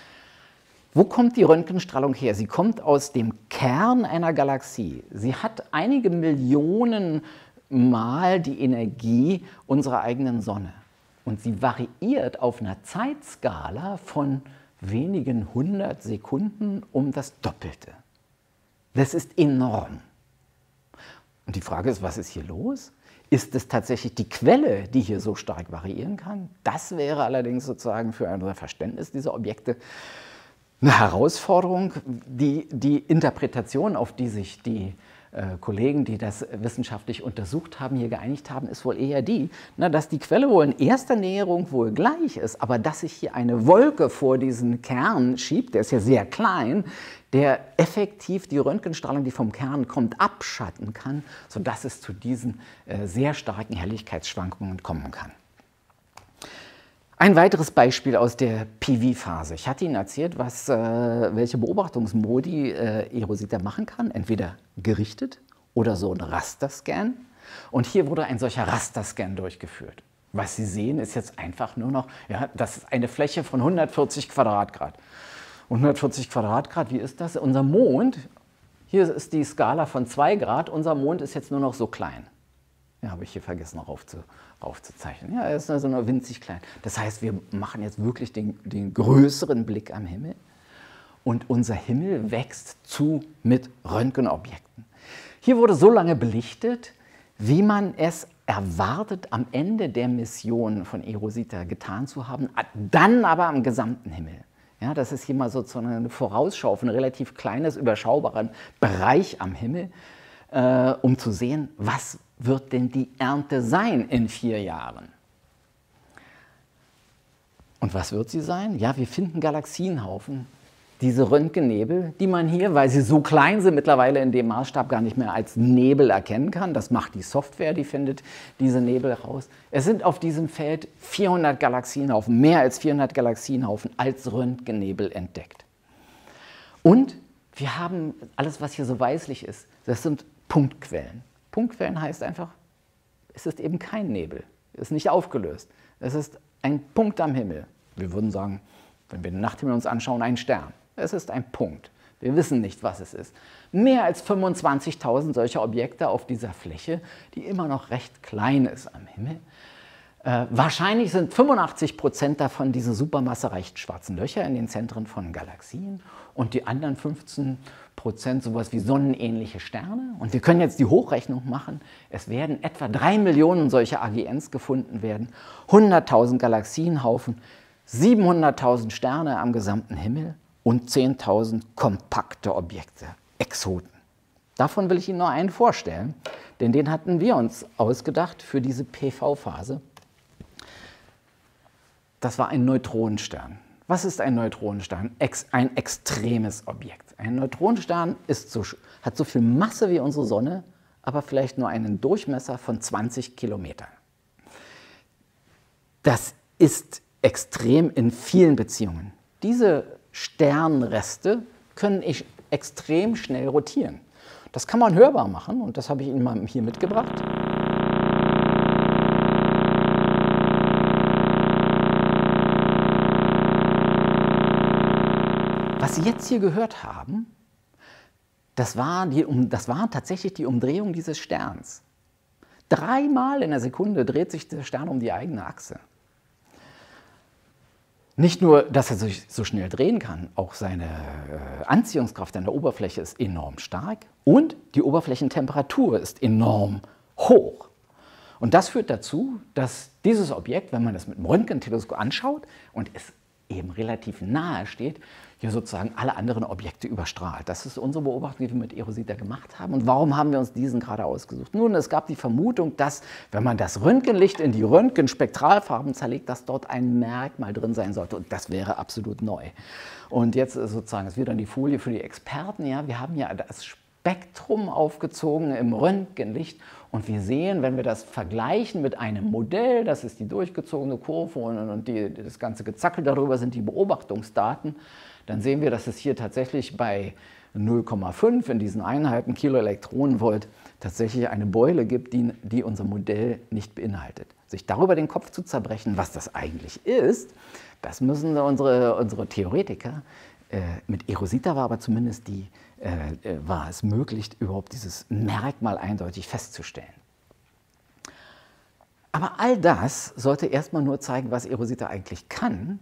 Wo kommt die Röntgenstrahlung her? Sie kommt aus dem Kern einer Galaxie. Sie hat einige Millionen Mal die Energie unserer eigenen Sonne. Und sie variiert auf einer Zeitskala von wenigen 100 Sekunden um das Doppelte. Das ist enorm. Und die Frage ist, was ist hier los? Ist es tatsächlich die Quelle, die hier so stark variieren kann? Das wäre allerdings sozusagen für unser Verständnis dieser Objekte eine Herausforderung. Die Interpretation, auf die sich die Kollegen, die das wissenschaftlich untersucht haben, hier geeinigt haben, ist wohl eher die, dass die Quelle wohl in erster Näherung wohl gleich ist, aber dass sich hier eine Wolke vor diesen Kern schiebt, der ist ja sehr klein, der effektiv die Röntgenstrahlung, die vom Kern kommt, abschatten kann, sodass es zu diesen sehr starken Helligkeitsschwankungen kommen kann. Ein weiteres Beispiel aus der PV-Phase. Ich hatte Ihnen erzählt, welche Beobachtungsmodi eROSITA machen kann. Entweder gerichtet oder so ein Rasterscan. Und hier wurde ein solcher Rasterscan durchgeführt. Was Sie sehen, ist jetzt einfach nur noch, ja, das ist eine Fläche von 140 Quadratgrad. 140 Quadratgrad, wie ist das? Unser Mond, hier ist die Skala von 2 Grad, unser Mond ist jetzt nur noch so klein. Ja, habe ich hier vergessen raufzuzeichnen. Ja, er ist also nur winzig klein. Das heißt, wir machen jetzt wirklich den größeren Blick am Himmel und unser Himmel wächst zu mit Röntgenobjekten. Hier wurde so lange belichtet, wie man es erwartet, am Ende der Mission von eROSITA getan zu haben, dann aber am gesamten Himmel. Ja, das ist hier mal sozusagen eine Vorausschau auf ein relativ kleines, überschaubaren Bereich am Himmel, um zu sehen, was wird denn die Ernte sein in 4 Jahren. Und was wird sie sein? Ja, wir finden Galaxienhaufen, diese Röntgennebel, die man hier, weil sie so klein sind, mittlerweile in dem Maßstab gar nicht mehr als Nebel erkennen kann. Das macht die Software, die findet diese Nebel raus. Es sind auf diesem Feld 400 Galaxienhaufen, mehr als 400 Galaxienhaufen als Röntgennebel entdeckt. Und wir haben alles, was hier so weißlich ist, das sind Punktquellen. Punktquellen heißt einfach, es ist eben kein Nebel, es ist nicht aufgelöst. Es ist ein Punkt am Himmel. Wir würden sagen, wenn wir den Nachthimmel uns anschauen, ein Stern. Es ist ein Punkt. Wir wissen nicht, was es ist. Mehr als 25.000 solcher Objekte auf dieser Fläche, die immer noch recht klein ist am Himmel. Wahrscheinlich sind 85% davon diese supermassereichen schwarzen Löcher in den Zentren von Galaxien und die anderen 15% sowas wie sonnenähnliche Sterne. Und wir können jetzt die Hochrechnung machen. Es werden etwa 3 Millionen solcher AGNs gefunden werden, 100.000 Galaxienhaufen, 700.000 Sterne am gesamten Himmel und 10.000 kompakte Objekte, Exoten. Davon will ich Ihnen nur einen vorstellen, denn den hatten wir uns ausgedacht für diese PV-Phase. Das war ein Neutronenstern. Was ist ein Neutronenstern? Ein extremes Objekt. Ein Neutronenstern hat so viel Masse wie unsere Sonne, aber vielleicht nur einen Durchmesser von 20 Kilometern. Das ist extrem in vielen Beziehungen. Diese Sternreste können extrem schnell rotieren. Das kann man hörbar machen und das habe ich Ihnen mal hier mitgebracht. Was Sie jetzt hier gehört haben, das war tatsächlich die Umdrehung dieses Sterns. 3-mal in der Sekunde dreht sich der Stern um die eigene Achse. Nicht nur, dass er sich so schnell drehen kann, auch seine Anziehungskraft an der Oberfläche ist enorm stark und die Oberflächentemperatur ist enorm hoch. Und das führt dazu, dass dieses Objekt, wenn man es mit dem Röntgenteleskop anschaut und es eben relativ nahe steht, hier sozusagen alle anderen Objekte überstrahlt. Das ist unsere Beobachtung, die wir mit eROSITA gemacht haben. Und warum haben wir uns diesen gerade ausgesucht? Nun, es gab die Vermutung, dass, wenn man das Röntgenlicht in die Röntgenspektralfarben zerlegt, dass dort ein Merkmal drin sein sollte. Und das wäre absolut neu. Und jetzt sozusagen ist wieder die Folie für die Experten. Ja, wir haben ja das Spektrum aufgezogen im Röntgenlicht. Und wir sehen, wenn wir das vergleichen mit einem Modell, das ist die durchgezogene Kurve und das ganze Gezackel darüber sind die Beobachtungsdaten, dann sehen wir, dass es hier tatsächlich bei 0,5 in diesen Einheiten Kiloelektronenvolt tatsächlich eine Beule gibt, die unser Modell nicht beinhaltet. Sich darüber den Kopf zu zerbrechen, was das eigentlich ist, das müssen unsere Theoretiker. Mit eROSITA war aber zumindest war es möglich, überhaupt dieses Merkmal eindeutig festzustellen. Aber all das sollte erstmal nur zeigen, was eROSITA eigentlich kann.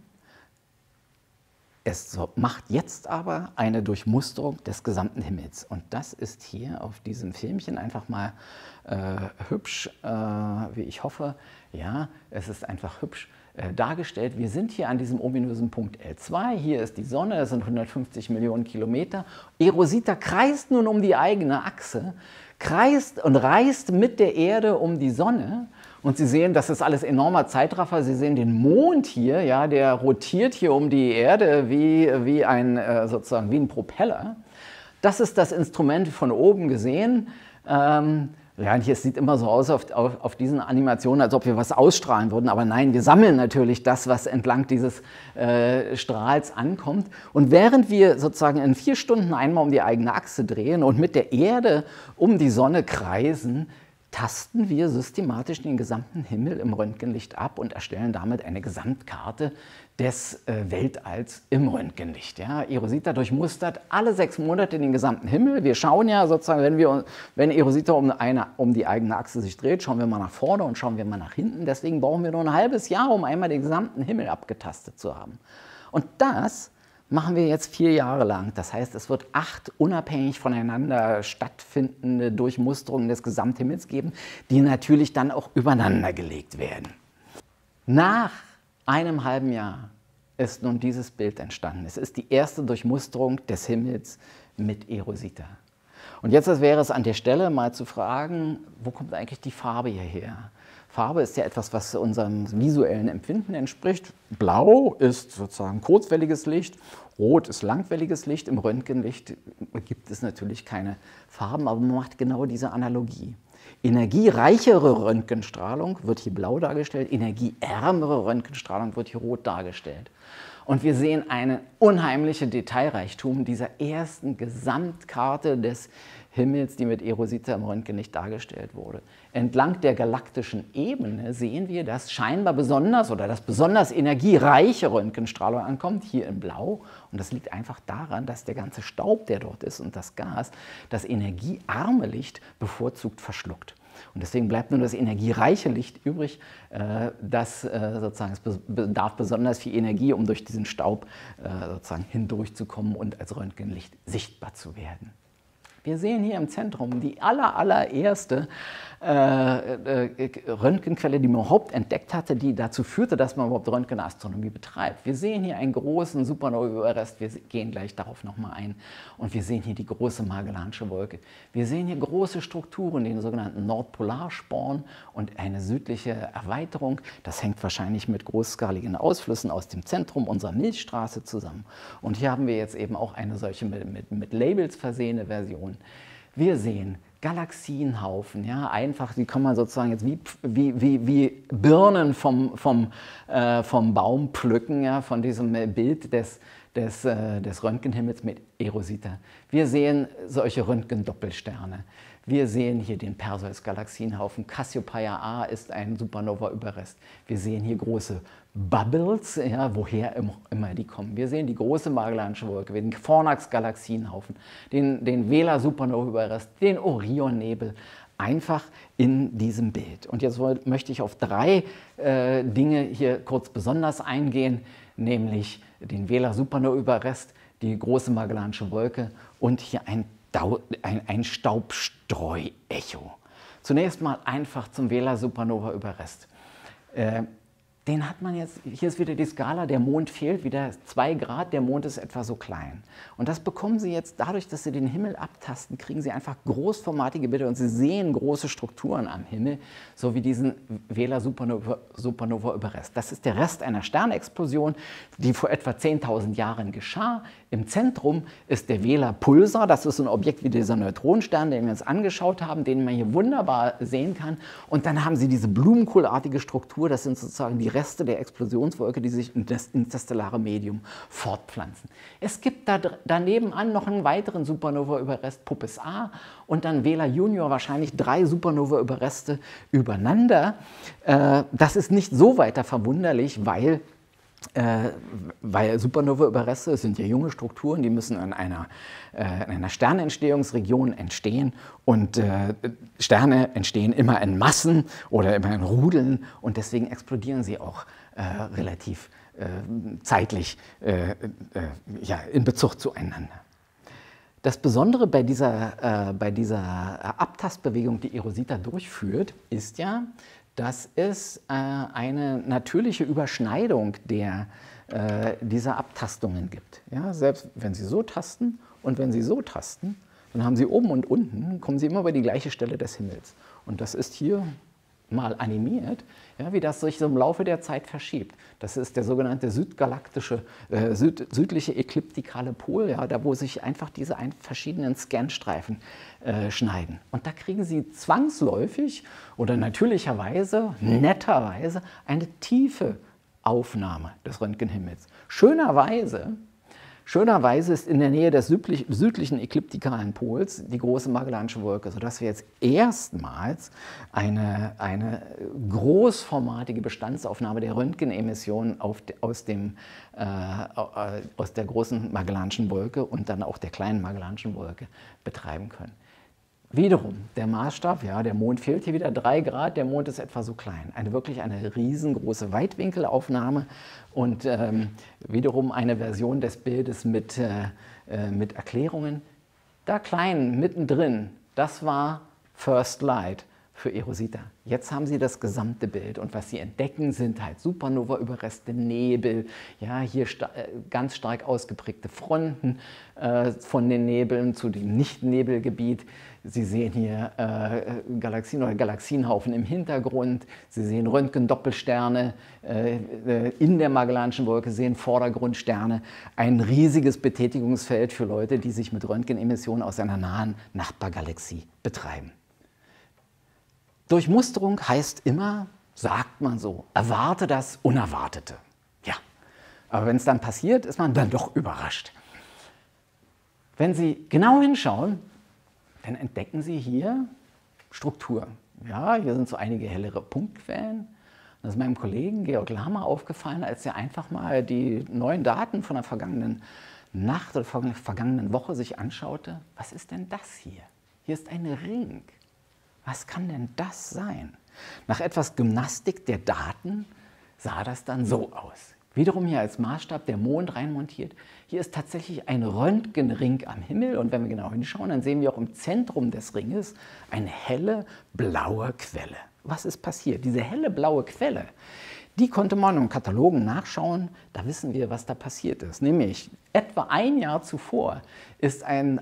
Es macht jetzt aber eine Durchmusterung des gesamten Himmels. Und das ist hier auf diesem Filmchen einfach mal hübsch, wie ich hoffe. Ja, es ist einfach hübsch dargestellt. Wir sind hier an diesem ominösen Punkt L2. Hier ist die Sonne, das sind 150 Millionen Kilometer. eROSITA kreist nun um die eigene Achse, kreist und reist mit der Erde um die Sonne. Und Sie sehen, das ist alles enormer Zeitraffer. Sie sehen den Mond hier, ja, der rotiert hier um die Erde wie ein Propeller. Das ist das Instrument von oben gesehen. Ja, und es sieht immer so aus auf diesen Animationen, als ob wir was ausstrahlen würden. Aber nein, wir sammeln natürlich das, was entlang dieses Strahls ankommt. Und während wir sozusagen in 4 Stunden einmal um die eigene Achse drehen und mit der Erde um die Sonne kreisen, tasten wir systematisch den gesamten Himmel im Röntgenlicht ab und erstellen damit eine Gesamtkarte des Weltalls im Röntgenlicht. Ja, Erursita durchmustert alle 6 Monate den gesamten Himmel. Wir schauen ja sozusagen, wenn Erursita um die eigene Achse sich dreht, schauen wir mal nach vorne und schauen wir mal nach hinten. Deswegen brauchen wir nur ein halbes Jahr, um einmal den gesamten Himmel abgetastet zu haben. Und das machen wir jetzt 4 Jahre lang. Das heißt, es wird 8 unabhängig voneinander stattfindende Durchmusterungen des Gesamthimmels geben, die natürlich dann auch übereinander gelegt werden. Nach einem halben Jahr ist nun dieses Bild entstanden. Es ist die erste Durchmusterung des Himmels mit Erursita. Und jetzt wäre es an der Stelle mal zu fragen, wo kommt eigentlich die Farbe hierher? Farbe ist ja etwas, was unserem visuellen Empfinden entspricht. Blau ist sozusagen kurzwelliges Licht, Rot ist langwelliges Licht. Im Röntgenlicht gibt es natürlich keine Farben, aber man macht genau diese Analogie. Energiereichere Röntgenstrahlung wird hier blau dargestellt, energieärmere Röntgenstrahlung wird hier rot dargestellt. Und wir sehen einen unheimlichen Detailreichtum dieser ersten Gesamtkarte des Himmels, die mit Erursita im Röntgenlicht dargestellt wurde. Entlang der galaktischen Ebene sehen wir, dass scheinbar besonders oder dass besonders energiereiche Röntgenstrahlung ankommt, hier in Blau. Und das liegt einfach daran, dass der ganze Staub, der dort ist, und das Gas, das energiearme Licht bevorzugt verschluckt. Und deswegen bleibt nur das energiereiche Licht übrig, das sozusagen, es bedarf besonders viel Energie, um durch diesen Staub sozusagen hindurchzukommen und als Röntgenlicht sichtbar zu werden. Wir sehen hier im Zentrum die allererste Röntgenquelle, die man überhaupt entdeckt hatte, die dazu führte, dass man überhaupt Röntgenastronomie betreibt. Wir sehen hier einen großen Supernova-Überrest, wir gehen gleich darauf nochmal ein. Und wir sehen hier die große Magellansche Wolke. Wir sehen hier große Strukturen, den sogenannten Nordpolarsporn und eine südliche Erweiterung. Das hängt wahrscheinlich mit großskaligen Ausflüssen aus dem Zentrum unserer Milchstraße zusammen. Und hier haben wir jetzt eben auch eine solche mit Labels versehene Version. Wir sehen Galaxienhaufen, ja, einfach, die kann man sozusagen jetzt wie Birnen vom Baum pflücken, ja, von diesem Bild des Röntgenhimmels mit Erursita. Wir sehen solche Röntgendoppelsterne. Wir sehen hier den Perseus-Galaxienhaufen. Cassiopeia A ist ein Supernova-Überrest. Wir sehen hier große Bubbles, ja, woher immer die kommen. Wir sehen die große Magellansche Wolke, den Fornax-Galaxienhaufen, den Vela-Supernova-Überrest, den Orionnebel, einfach in diesem Bild. Und jetzt möchte ich auf 3 Dinge hier kurz besonders eingehen, nämlich den Vela-Supernova-Überrest, die große Magellansche Wolke und hier ein Staubstreu-Echo. Zunächst mal einfach zum Vela-Supernova-Überrest. Den hat man jetzt, hier ist wieder die Skala, der Mond fehlt wieder 2 Grad, der Mond ist etwa so klein. Und das bekommen Sie jetzt dadurch, dass Sie den Himmel abtasten, kriegen Sie einfach großformatige Bilder und Sie sehen große Strukturen am Himmel, so wie diesen Vela-Supernova-Überrest. Das ist der Rest einer Sternexplosion, die vor etwa 10.000 Jahren geschah. Im Zentrum ist der Vela-Pulsar, das ist ein Objekt wie dieser Neutronenstern, den wir uns angeschaut haben, den man hier wunderbar sehen kann. Und dann haben Sie diese blumenkohlartige Struktur, das sind sozusagen die Reste der Explosionswolke, die sich in das interstellare Medium fortpflanzen. Es gibt daneben noch einen weiteren Supernova-Überrest, Puppis A, und dann Vela Junior, wahrscheinlich 3 Supernova-Überreste übereinander. Das ist nicht so weiter verwunderlich, weil Supernova-Überreste, es sind ja junge Strukturen, die müssen in einer Sternentstehungsregion entstehen und Sterne entstehen immer in Massen oder immer in Rudeln und deswegen explodieren sie auch relativ zeitlich in Bezug zueinander. Das Besondere bei dieser Abtastbewegung, die Erursita durchführt, ist ja, dass es eine natürliche Überschneidung dieser Abtastungen gibt. Ja, selbst wenn Sie so tasten und wenn Sie so tasten, dann haben Sie oben und unten, kommen Sie immer über die gleiche Stelle des Himmels. Und das ist hier mal animiert, ja, wie das sich so im Laufe der Zeit verschiebt. Das ist der sogenannte südliche ekliptikale Pol, ja, da wo sich einfach diese verschiedenen Scanstreifen schneiden. Und da kriegen Sie zwangsläufig oder natürlicherweise, netterweise eine tiefe Aufnahme des Röntgenhimmels. Schönerweise ist in der Nähe des südlichen ekliptikalen Pols die große Magellansche Wolke, sodass wir jetzt erstmals eine großformatige Bestandsaufnahme der Röntgenemissionen aus der großen Magellanschen Wolke und dann auch der kleinen Magellanschen Wolke betreiben können. Wiederum, der Maßstab, ja, der Mond fehlt hier wieder 3 Grad, der Mond ist etwa so klein. Wirklich eine riesengroße Weitwinkelaufnahme und wiederum eine Version des Bildes mit Erklärungen. Da klein, mittendrin, das war First Light für Erisita. Jetzt haben Sie das gesamte Bild und was Sie entdecken, sind halt Supernova-Überreste, Nebel, ja, hier ganz stark ausgeprägte Fronten von den Nebeln zu dem Nicht-Nebelgebiet. Sie sehen hier Galaxien oder Galaxienhaufen im Hintergrund, Sie sehen Röntgen-Doppelsterne in der Magellanschen Wolke, sehen Vordergrundsterne, ein riesiges Betätigungsfeld für Leute, die sich mit Röntgenemissionen aus einer nahen Nachbargalaxie betreiben. Durchmusterung heißt immer, sagt man so, erwarte das Unerwartete. Ja, aber wenn es dann passiert, ist man dann doch überrascht. Wenn Sie genau hinschauen, dann entdecken Sie hier Struktur. Ja, hier sind so einige hellere Punktquellen. Das ist meinem Kollegen Georg Lahmer aufgefallen, als er einfach mal die neuen Daten von der vergangenen Nacht oder vergangenen Woche sich anschaute. Was ist denn das hier? Hier ist ein Ring. Was kann denn das sein? Nach etwas Gymnastik der Daten sah das dann so aus. Wiederum hier als Maßstab der Mond reinmontiert. Hier ist tatsächlich ein Röntgenring am Himmel und wenn wir genau hinschauen, dann sehen wir auch im Zentrum des Ringes eine helle blaue Quelle. Was ist passiert? Diese helle blaue Quelle, die konnte man im Katalogen nachschauen, da wissen wir, was da passiert ist. Nämlich etwa ein Jahr zuvor ist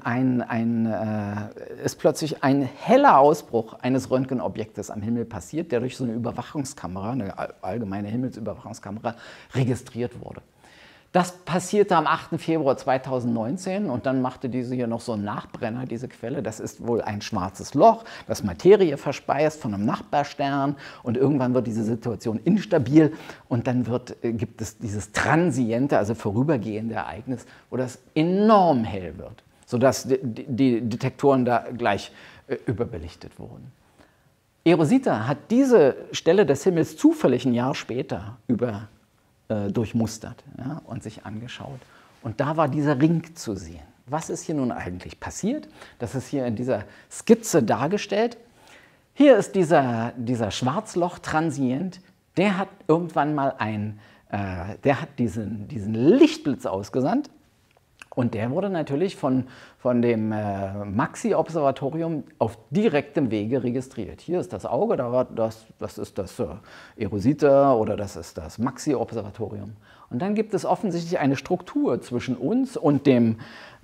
plötzlich ein heller Ausbruch eines Röntgenobjektes am Himmel passiert, der durch so eine Überwachungskamera, eine allgemeine Himmelsüberwachungskamera, registriert wurde. Das passierte am 8. Februar 2019 und dann machte diese hier noch so einen Nachbrenner, diese Quelle. Das ist wohl ein schwarzes Loch, das Materie verspeist von einem Nachbarstern und irgendwann wird diese Situation instabil und dann gibt es dieses transiente, also vorübergehende Ereignis, wo das enorm hell wird, sodass die Detektoren da gleich überbelichtet wurden. Erisita hat diese Stelle des Himmels zufällig ein Jahr später durchmustert, ja, und sich angeschaut. Und da war dieser Ring zu sehen. Was ist hier nun eigentlich passiert? Das ist hier in dieser Skizze dargestellt. Hier ist dieser Schwarzloch-Transient, der hat irgendwann mal diesen Lichtblitz ausgesandt. Und der wurde natürlich von dem MAXI-Observatorium auf direktem Wege registriert. Hier ist das Auge, das ist das Erisita oder das ist das MAXI-Observatorium. Und dann gibt es offensichtlich eine Struktur zwischen uns und diesem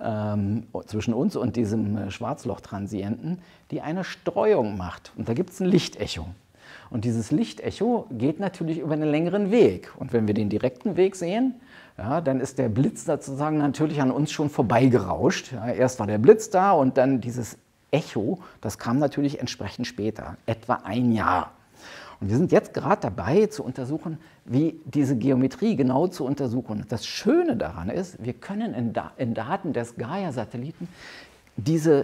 Schwarzloch-Transienten, die eine Streuung macht. Und da gibt es ein Lichtecho. Und dieses Lichtecho geht natürlich über einen längeren Weg. Und wenn wir den direkten Weg sehen, ja, dann ist der Blitz sozusagen natürlich an uns schon vorbeigerauscht. Ja, erst war der Blitz da und dann dieses Echo, das kam natürlich entsprechend später, etwa ein Jahr. Und wir sind jetzt gerade dabei zu untersuchen, wie diese Geometrie genau zu untersuchen. Das Schöne daran ist, wir können in Daten des Gaia-Satelliten diese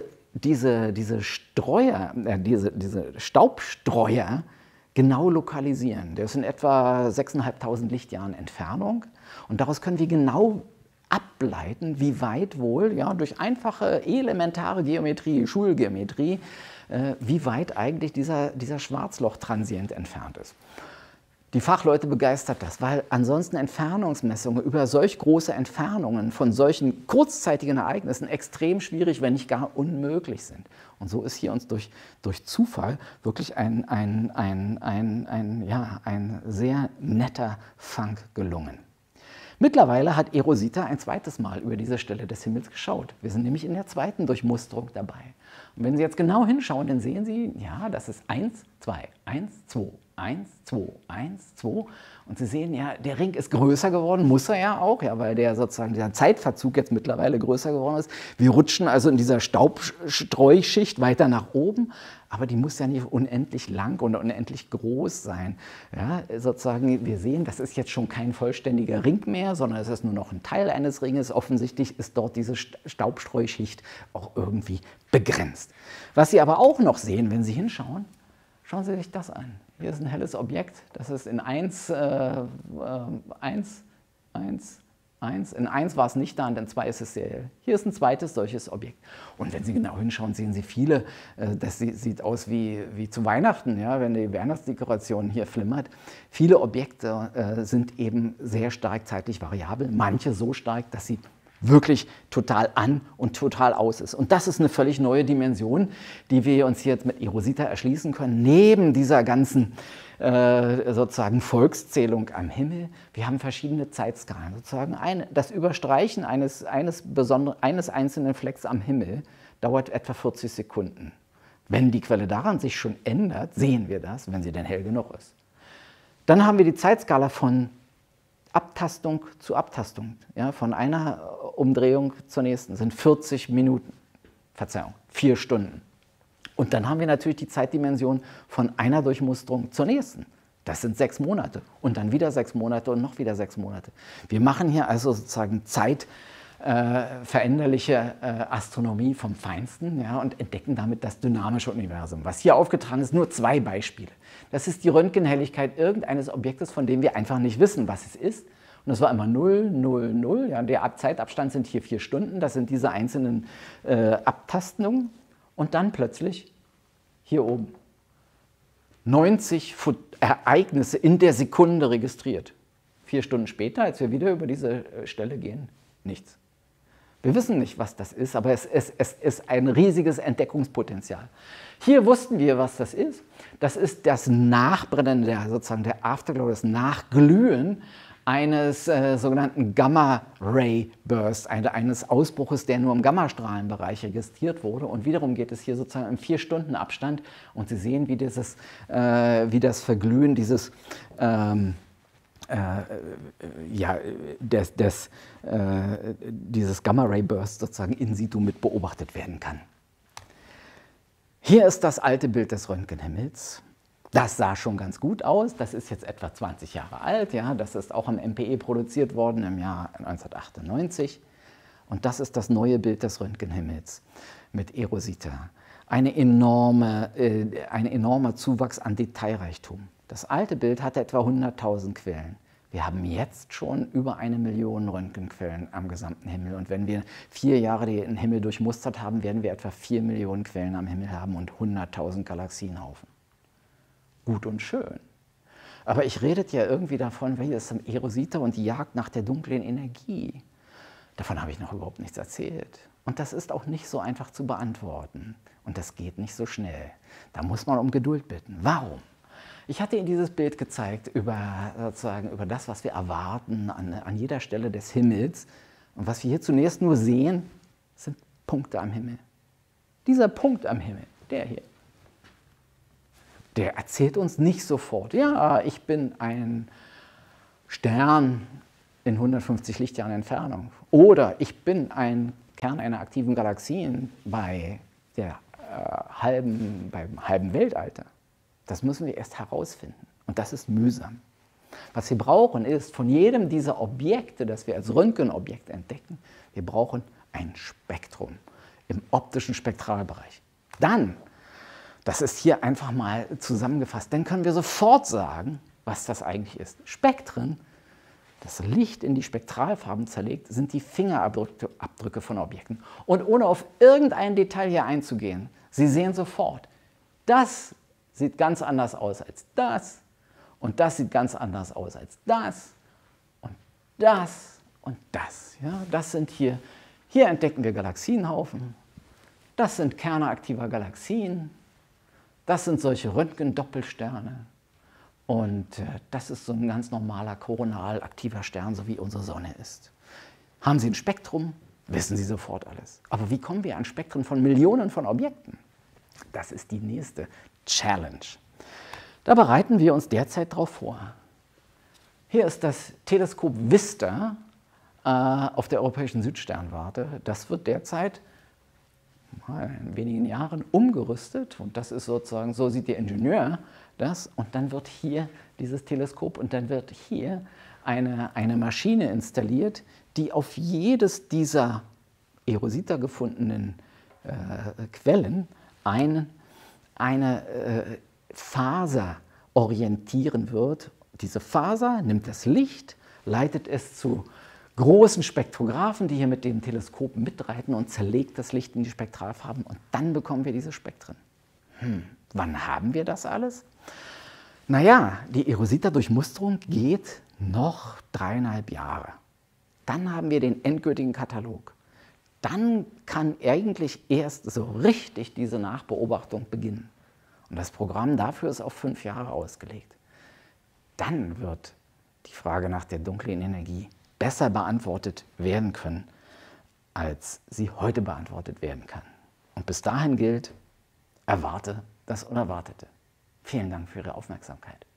Staubstreuer genau lokalisieren. Der ist in etwa 6.500 Lichtjahren Entfernung und daraus können wir genau ableiten, wie weit wohl, ja, durch einfache elementare Geometrie, Schulgeometrie, wie weit eigentlich dieser Schwarzloch-Transient entfernt ist. Die Fachleute begeistert das, weil ansonsten Entfernungsmessungen über solch große Entfernungen von solchen kurzzeitigen Ereignissen extrem schwierig, wenn nicht gar unmöglich sind. Und so ist hier uns durch Zufall wirklich ein sehr netter Fang gelungen. Mittlerweile hat Erisita ein zweites Mal über diese Stelle des Himmels geschaut. Wir sind nämlich in der zweiten Durchmusterung dabei. Und wenn Sie jetzt genau hinschauen, dann sehen Sie, ja, das ist 1, 2, 1, 2, 1, 2, 1, 2. Und Sie sehen ja, der Ring ist größer geworden, muss er ja auch, ja, weil der sozusagen der Zeitverzug jetzt mittlerweile größer geworden ist. Wir rutschen also in dieser Staubstreuschicht weiter nach oben, aber die muss ja nicht unendlich lang und unendlich groß sein. Ja, sozusagen, wir sehen, das ist jetzt schon kein vollständiger Ring mehr, sondern es ist nur noch ein Teil eines Ringes. Offensichtlich ist dort diese Staubstreuschicht auch irgendwie begrenzt. Was Sie aber auch noch sehen, wenn Sie hinschauen, schauen Sie sich das an. Hier ist ein helles Objekt, das ist in 1, 1, 1, 1. In 1 war es nicht da und in 2 ist es sehr hell. Hier ist ein zweites solches Objekt. Und wenn Sie genau hinschauen, sehen Sie viele, das sieht aus wie zu Weihnachten, ja, wenn die Weihnachtsdekoration hier flimmert. Viele Objekte sind eben sehr stark zeitlich variabel, manche so stark, dass sie wirklich total an und total aus ist. Und das ist eine völlig neue Dimension, die wir uns jetzt mit eROSITA erschließen können, neben dieser ganzen sozusagen Volkszählung am Himmel. Wir haben verschiedene Zeitskalen. Sozusagen das Überstreichen eines einzelnen Flecks am Himmel dauert etwa 40 Sekunden. Wenn die Quelle daran sich schon ändert, sehen wir das, wenn sie denn hell genug ist. Dann haben wir die Zeitskala von Abtastung zu Abtastung, ja, von einer Umdrehung zur nächsten, sind 40 Minuten, Verzeihung, 4 Stunden. Und dann haben wir natürlich die Zeitdimension von einer Durchmusterung zur nächsten. Das sind 6 Monate und dann wieder 6 Monate und noch wieder 6 Monate. Wir machen hier also sozusagen zeitveränderliche Astronomie vom Feinsten, ja, und entdecken damit das dynamische Universum. Was hier aufgetragen ist, nur 2 Beispiele. Das ist die Röntgenhelligkeit irgendeines Objektes, von dem wir einfach nicht wissen, was es ist. Und das war immer 0, 0, 0. Ja, der Zeitabstand sind hier 4 Stunden. Das sind diese einzelnen Abtastungen. Und dann plötzlich hier oben 90 Ereignisse in der Sekunde registriert. 4 Stunden später, als wir wieder über diese Stelle gehen, nichts. Wir wissen nicht, was das ist, aber es ist ein riesiges Entdeckungspotenzial. Hier wussten wir, was das ist. Das ist das Nachbrennen, sozusagen der Afterglow, das Nachglühen eines sogenannten Gamma-Ray-Burst, eines Ausbruches, der nur im Gammastrahlenbereich registriert wurde. Und wiederum geht es hier sozusagen im 4-Stunden-Abstand. Und Sie sehen, wie das Verglühen dieses dieses Gamma-Ray-Burst sozusagen in situ mit beobachtet werden kann. Hier ist das alte Bild des Röntgenhimmels. Das sah schon ganz gut aus. Das ist jetzt etwa 20 Jahre alt. Ja, das ist auch am MPE produziert worden im Jahr 1998. Und das ist das neue Bild des Röntgenhimmels mit eROSITA. Ein enormer Zuwachs an Detailreichtum. Das alte Bild hatte etwa 100.000 Quellen. Wir haben jetzt schon über 1 Million Röntgenquellen am gesamten Himmel. Und wenn wir 4 Jahre den Himmel durchmustert haben, werden wir etwa 4 Millionen Quellen am Himmel haben und 100.000 Galaxienhaufen. Gut und schön. Aber ich redete ja irgendwie davon, wie es eROSITA und die Jagd nach der dunklen Energie. Davon habe ich noch überhaupt nichts erzählt. Und das ist auch nicht so einfach zu beantworten. Und das geht nicht so schnell. Da muss man um Geduld bitten. Warum? Ich hatte Ihnen dieses Bild gezeigt über das, was wir erwarten an jeder Stelle des Himmels. Und was wir hier zunächst nur sehen, sind Punkte am Himmel. Dieser Punkt am Himmel, der hier, der erzählt uns nicht sofort, ja, ich bin ein Stern in 150 Lichtjahren Entfernung. Oder ich bin ein Kern einer aktiven Galaxie beim halben Weltalter. Das müssen wir erst herausfinden. Und das ist mühsam. Was wir brauchen ist, von jedem dieser Objekte, das wir als Röntgenobjekt entdecken, wir brauchen ein Spektrum im optischen Spektralbereich. Dann, das ist hier einfach mal zusammengefasst, dann können wir sofort sagen, was das eigentlich ist. Spektren, das Licht in die Spektralfarben zerlegt, sind die Fingerabdrücke von Objekten. Und ohne auf irgendein Detail hier einzugehen, Sie sehen sofort, das sieht ganz anders aus als das und das sieht ganz anders aus als das und das und das. Ja, das sind hier entdecken wir Galaxienhaufen, das sind Kerne aktiver Galaxien, das sind solche Röntgen-Doppelsterne und das ist so ein ganz normaler koronal aktiver Stern, so wie unsere Sonne ist. Haben Sie ein Spektrum, wissen Sie sofort alles. Aber wie kommen wir an Spektren von Millionen von Objekten? Das ist die nächste Challenge. Da bereiten wir uns derzeit darauf vor. Hier ist das Teleskop VISTA auf der Europäischen Südsternwarte. Das wird derzeit in wenigen Jahren umgerüstet und das ist sozusagen, so sieht der Ingenieur das, und dann wird hier dieses Teleskop und dann wird hier eine Maschine installiert, die auf jedes dieser Eosita gefundenen Quellen eine Faser orientieren wird. Diese Faser nimmt das Licht, leitet es zu großen Spektrographen, die hier mit dem Teleskop mitreiten und zerlegt das Licht in die Spektralfarben und dann bekommen wir diese Spektren. Wann haben wir das alles? Naja, die Eosita-Durchmusterung geht noch 3,5 Jahre. Dann haben wir den endgültigen Katalog. Dann kann eigentlich erst so richtig diese Nachbeobachtung beginnen. Und das Programm dafür ist auf 5 Jahre ausgelegt. Dann wird die Frage nach der dunklen Energie besser beantwortet werden können, als sie heute beantwortet werden kann. Und bis dahin gilt, erwarte das Unerwartete. Vielen Dank für Ihre Aufmerksamkeit.